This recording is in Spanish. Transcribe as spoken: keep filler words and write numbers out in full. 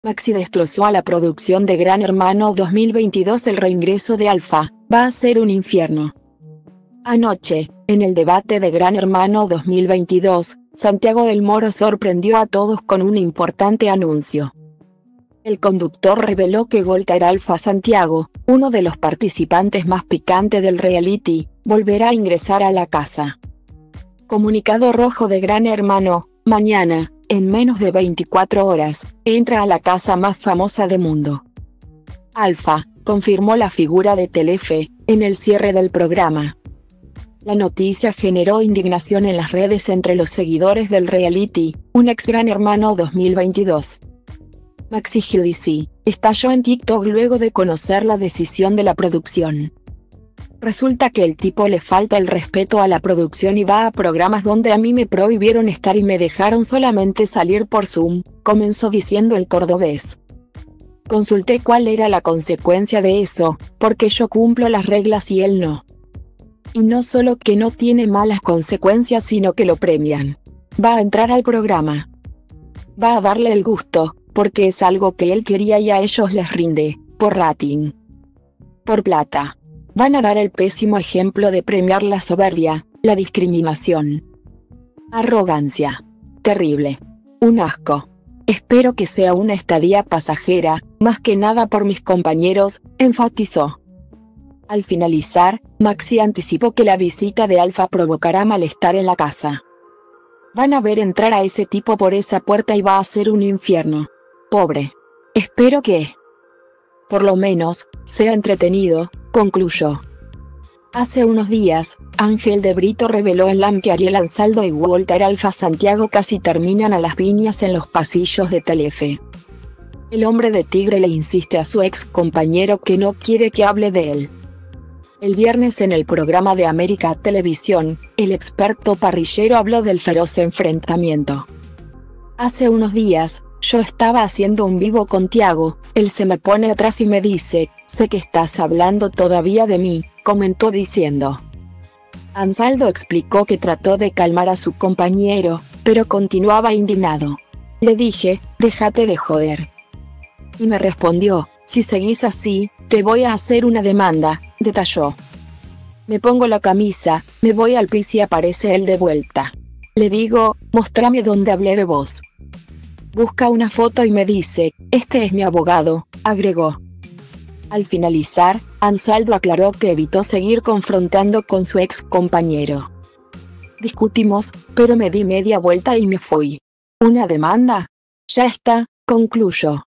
Maxi destrozó a la producción de Gran Hermano dos mil veintidós. El reingreso de Alfa va a ser un infierno. Anoche, en el debate de Gran Hermano dos mil veintidós, Santiago del Moro sorprendió a todos con un importante anuncio. El conductor reveló que Walter Alfa Santiago, uno de los participantes más picantes del reality, volverá a ingresar a la casa. Comunicado rojo de Gran Hermano: mañana, en menos de veinticuatro horas, entra a la casa más famosa del mundo. Alfa confirmó la figura de Telefe en el cierre del programa. La noticia generó indignación en las redes entre los seguidores del reality, un ex Gran Hermano dos mil veintidós. Maxi Giudici estalló en TikTok luego de conocer la decisión de la producción. Resulta que el tipo le falta el respeto a la producción y va a programas donde a mí me prohibieron estar y me dejaron solamente salir por Zoom, comenzó diciendo el cordobés. Consulté cuál era la consecuencia de eso, porque yo cumplo las reglas y él no. Y no solo que no tiene malas consecuencias, sino que lo premian. Va a entrar al programa. Va a darle el gusto, porque es algo que él quería y a ellos les rinde, por rating. Por plata. Van a dar el pésimo ejemplo de premiar la soberbia, la discriminación. Arrogancia. Terrible. Un asco. Espero que sea una estadía pasajera, más que nada por mis compañeros, enfatizó. Al finalizar, Maxi anticipó que la visita de Alfa provocará malestar en la casa. Van a ver entrar a ese tipo por esa puerta y va a ser un infierno. Pobre. Espero que, por lo menos, sea entretenido, concluyó. Hace unos días, Ángel de Brito reveló en LAM que Ariel Ansaldo y Walter Alfa Santiago casi terminan a las piñas en los pasillos de Telefe. El hombre de Tigre le insiste a su ex compañero que no quiere que hable de él. El viernes en el programa de América Televisión, el experto parrillero habló del feroz enfrentamiento. Hace unos días, yo estaba haciendo un vivo con Tiago, él se me pone atrás y me dice, sé que estás hablando todavía de mí, comentó diciendo. Ansaldo explicó que trató de calmar a su compañero, pero continuaba indignado. Le dije, déjate de joder. Y me respondió, si seguís así, te voy a hacer una demanda, detalló. Me pongo la camisa, me voy al piso y aparece él de vuelta. Le digo, mostrame dónde hablé de vos. Busca una foto y me dice, este es mi abogado, agregó. Al finalizar, Ansaldo aclaró que evitó seguir confrontando con su ex compañero. Discutimos, pero me di media vuelta y me fui. ¿Una demanda? Ya está, concluyó.